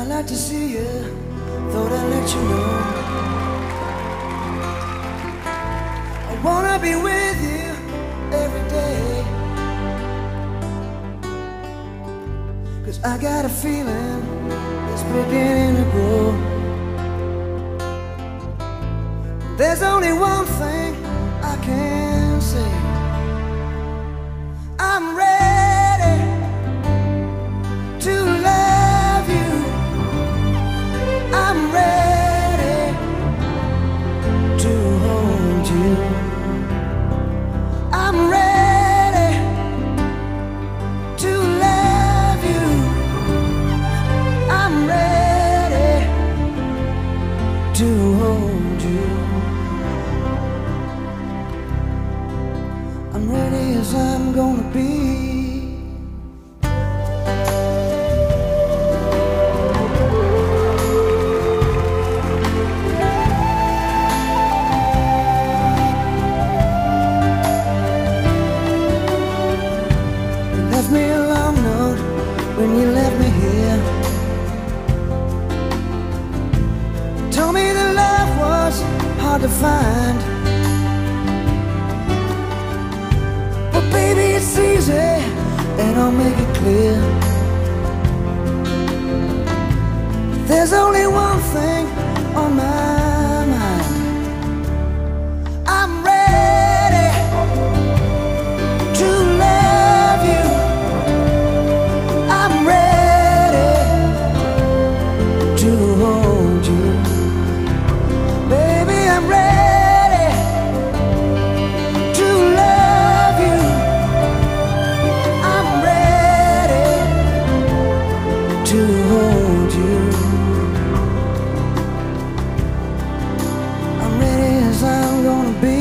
I like to see you, thought I'd let you know. I wanna be with you every day, 'cause I got a feeling it's beginning to grow. There's only one thing I can say: I'm ready to love you. I'm ready to hold you. I'm ready to love you. I'm ready to hold you. I'm ready as I'm gonna be. Me a long note when you left me here. Told me that love was hard to find, but baby it's easy, and I'll make it clear. There's only one thing on my mind: I'm ready to love you. I'm ready to hold you. Baby, I'm ready to love you. I'm ready to hold you. I'm ready as I'm gonna be.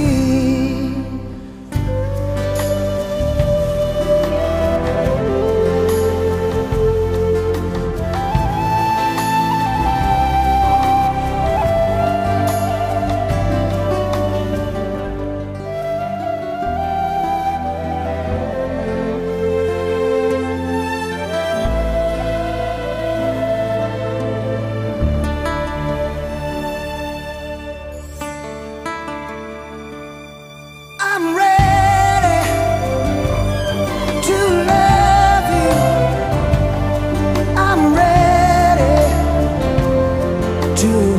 I'm ready to love you. I'm ready to